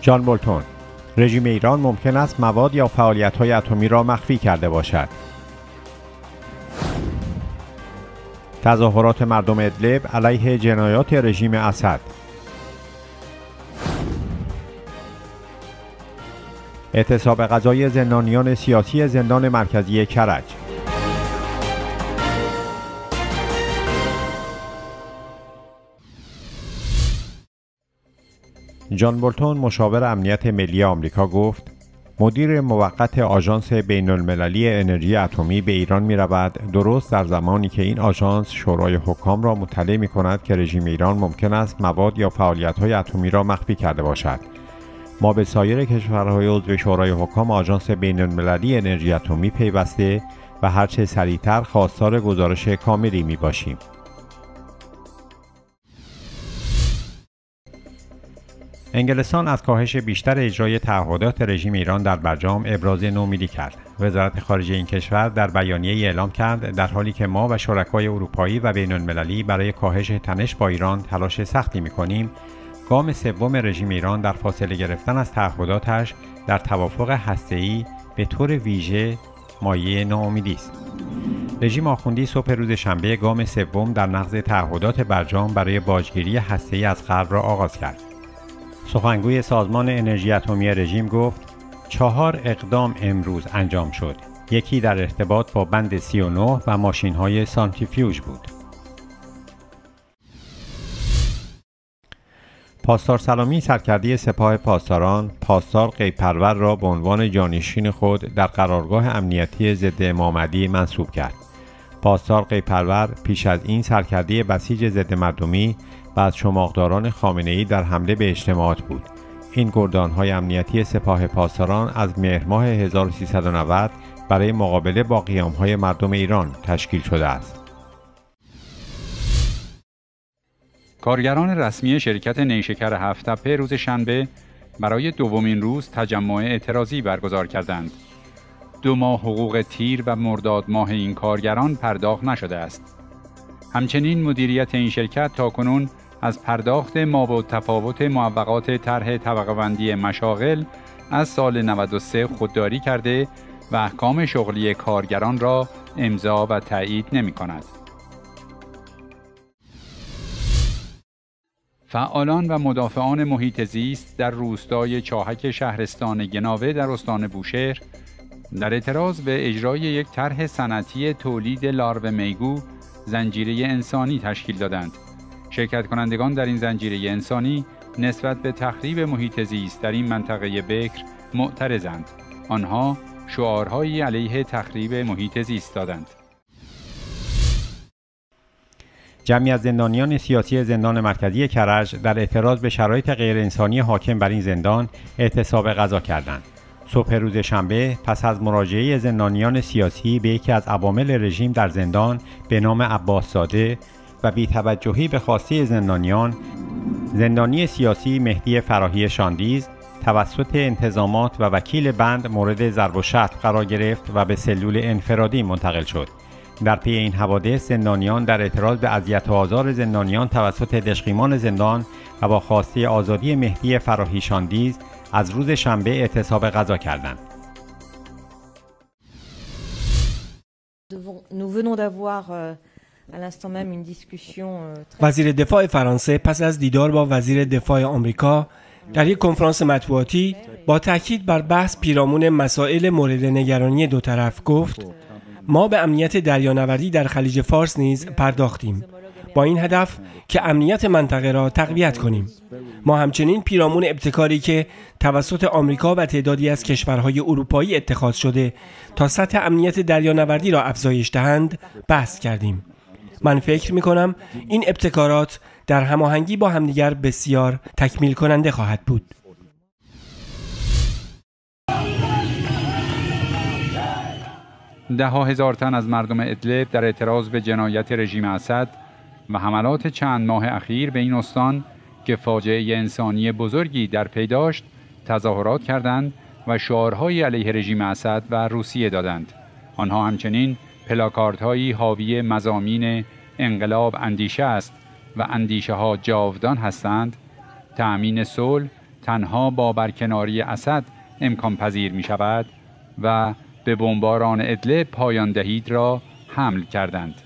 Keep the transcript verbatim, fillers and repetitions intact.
جان بولتون: رژیم ایران ممکن است مواد یا فعالیت‌های اتمی را مخفی کرده باشد. تظاهرات مردم ادلب علیه جنایات رژیم اسد. اعتصاب غذای زندانیان سیاسی زندان مرکزی کرج. جان بولتون مشاور امنیت ملی آمریکا گفت: مدیر موقت آژانس بین المللی انرژی اتمی به ایران می رود درست در زمانی که این آژانس شورای حکام را مطلع می کند که رژیم ایران ممکن است مواد یا فعالیت‌های اتمی را مخفی کرده باشد. ما به سایر کشورهای عضو شورای حکام آژانس بین المللی انرژی اتمی پیوسته و هرچه سریعتر خواستار گزارش کاملی می باشیم. انگلستان از کاهش بیشتر اجرای تعهدات رژیم ایران در برجام ابراز نومیدی کرد. وزارت خارجه این کشور در بیانیه‌ای اعلام کرد در حالی که ما و شرکای اروپایی و بین المللی برای کاهش تنش با ایران تلاش سختی می‌کنیم، گام سوم رژیم ایران در فاصله گرفتن از تعهداتش در توافق هسته‌ای به طور ویژه مایه ناامیدی است. رژیم آخوندی صبح روز شنبه گام سوم در نقض تعهدات برجام برای باجگیری هسته‌ای از غرب را آغاز کرد. سخنگوی سازمان انرژی اتمی رژیم گفت: چهار اقدام امروز انجام شد. یکی در ارتباط با بند سی و نه و ماشین‌های سانتریفیوژ بود. پاسدار سلامی سرکرده سپاه پاسداران، پاسدار قیپرور را به عنوان جانشین خود در قرارگاه امنیتی ضد امامعلی منصوب کرد. پاسدار قیپرور پیش از این سرکرده بسیج ضد مردمی و از شماغداران خامنه‌ای در حمله به اجتماعات بود. این گردان‌های امنیتی سپاه پاسداران از مهر ماه هزار و سیصد و نود برای مقابله با قیام‌های مردم ایران تشکیل شده است. کارگران رسمی شرکت نیشکر هفت‌تپه روز شنبه برای دومین روز تجمع اعتراضی برگزار کردند. دو ماه حقوق تیر و مرداد ماه این کارگران پرداخت نشده است. همچنین مدیریت این شرکت تاکنون از پرداخت مابعالتفاوت معوقات طرح طبقه‌بندی مشاغل از سال نود و سه خودداری کرده و احکام شغلی کارگران را امضا و تایید نمی‌کند. فعالان و مدافعان محیط زیست در روستای چاهک شهرستان گناوه در استان بوشهر در اعتراض به اجرای یک طرح صنعتی تولید لارو میگو زنجیره انسانی تشکیل دادند. شرکت کنندگان در این زنجیره انسانی نسبت به تخریب محیط زیست در این منطقه بکر معترضند. آنها شعارهایی علیه تخریب محیط زیست دادند. جمعی از زندانیان سیاسی زندان مرکزی کرج در اعتراض به شرایط غیر انسانی حاکم بر این زندان اعتصاب غذا کردند. صبح روز شنبه پس از مراجعه زندانیان سیاسی به یکی از عوامل رژیم در زندان به نام عباس زاده و بی‌توجهی به خواسته زندانیان، زندانی سیاسی مهدی فراهی شاندیز توسط انتظامات و وکیل بند مورد ضرب و شتم قرار گرفت و به سلول انفرادی منتقل شد. در پی این حوادث زندانیان در اعتراض به اذیت و آزار زندانیان توسط دژقیمان زندان و با خواسته آزادی مهدی فراهی شاندیز از روز شنبه اعتصاب غذا کردند. وزیر دفاع فرانسه پس از دیدار با وزیر دفاع آمریکا در یک کنفرانس مطبوعاتی با تاکید بر بحث پیرامون مسائل مورد نگرانی دو طرف گفت: ما به امنیت دریانوردی در خلیج فارس نیز پرداختیم با این هدف که امنیت منطقه را تقویت کنیم. ما همچنین پیرامون ابتکاری که توسط آمریکا و تعدادی از کشورهای اروپایی اتخاذ شده تا سطح امنیت دریانوردی را افزایش دهند بحث کردیم. من فکر می کنم این ابتکارات در هماهنگی با همدیگر بسیار تکمیل کننده خواهد بود. ده ها هزار تن از مردم ادلب در اعتراض به جنایت رژیم اسد و حملات چند ماه اخیر به این استان که فاجعه انسانی بزرگی در پی داشت تظاهرات کردند و شعارهای علیه رژیم اسد و روسیه دادند. آنها همچنین پلاکاردهایی حاوی مضامین انقلاب اندیشه است و اندیشه ها جاودان هستند، تأمین صلح، تنها با برکناری اسد امکان پذیر می شود و به بمباران ادلب پایان دهید را حمل کردند.